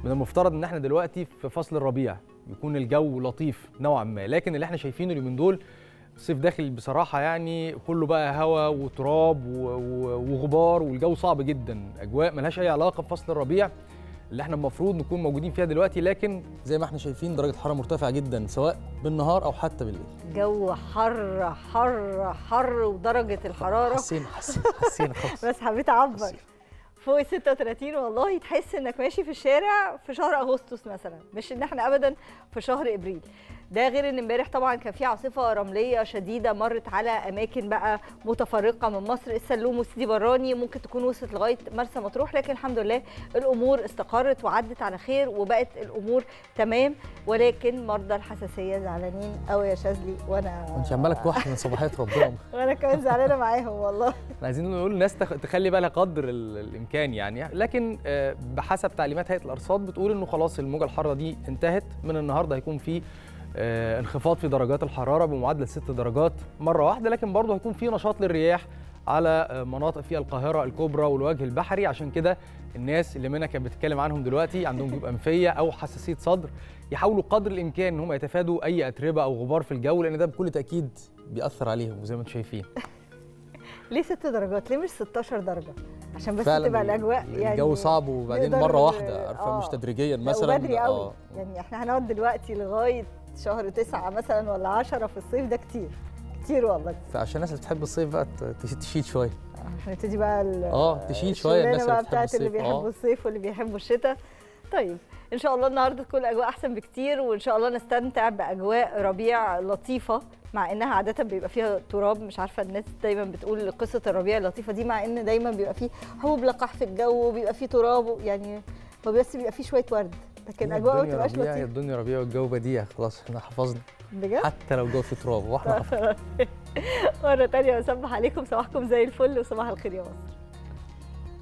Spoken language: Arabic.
من المفترض ان احنا دلوقتي في فصل الربيع يكون الجو لطيف نوعا ما، لكن اللي احنا شايفينه اليومين دول الصيف داخل بصراحه، يعني كله بقى هواء وتراب وغبار، والجو صعب جدا، اجواء ملهاش اي علاقه بفصل الربيع اللي احنا المفروض نكون موجودين فيها دلوقتي. لكن زي ما احنا شايفين درجه حراره مرتفعه جدا سواء بالنهار او حتى بالليل. جو حر حر حر، ودرجه الحراره حسينا خلاص. بس حبيت اعبر فوق 36 والله، تحس انك ماشي في الشارع في شهر اغسطس مثلا، مش ان احنا ابدا في شهر ابريل. ده غير ان امبارح طبعا كان في عاصفه رمليه شديده مرت على اماكن بقى متفرقه من مصر، السلوم وسيدي براني، ممكن تكون وصلت لغايه مرسى مطروح، لكن الحمد لله الامور استقرت وعدت على خير وبقت الامور تمام. ولكن مرضى الحساسيه زعلانين قوي يا شاذلي، وانا انت عماله توحي من صباحيه ربنا. وانا كمان زعلانه معاهم والله. احنا عايزين نقول للناس تخلي بالها قدر الامكان يعني، لكن بحسب تعليمات هيئه الارصاد بتقول انه خلاص الموجه الحاره دي انتهت، من النهارده هيكون في انخفاض في درجات الحراره بمعدل 6 درجات مره واحده، لكن برضه هيكون في نشاط للرياح على مناطق في القاهره الكبرى والوجه البحري. عشان كده الناس اللي منى كانت بتتكلم عنهم دلوقتي عندهم جيوب انفيه او حساسيه صدر يحاولوا قدر الامكان ان هم يتفادوا اي اتربه او غبار في الجو، لان ده بكل تاكيد بيأثر عليهم زي ما انتم شايفين. ليه 6 درجات؟ ليه مش 16 درجه؟ عشان بس تبقى الاجواء يعني الجو صعب، وبعدين مره واحده عارفه مش تدريجيا مثلا. بدري قوي يعني احنا هنقعد دلوقتي لغايه شهر 9 مثلا ولا 10 في الصيف، ده كتير كتير والله. فعشان الناس اللي بتحب الصيف بقى تشيل شويه، هنبتدي بقى تشيل شويه الناس اللي بتحب الصيف، اللي بيحبوا الصيف واللي بيحبوا الشتاء. طيب ان شاء الله النهارده تكون الاجواء احسن بكتير، وان شاء الله نستمتع باجواء ربيع لطيفه، مع انها عاده بيبقى فيها تراب. مش عارفه الناس دايما بتقول قصه الربيع اللطيفه دي، مع ان دايما بيبقى فيه حبوب لقاح في الجو وبيبقى فيه تراب، يعني بس بيبقى فيه شويه ورد، لكن اجواء ما بتبقاش لطيفه. الدنيا ربيع والجو بديع، خلاص احنا حفظنا بجد حتى لو الجو فيه تراب واحنا مره ثانيه بسبح عليكم، صباحكم زي الفل وصباح الخير يا مصر.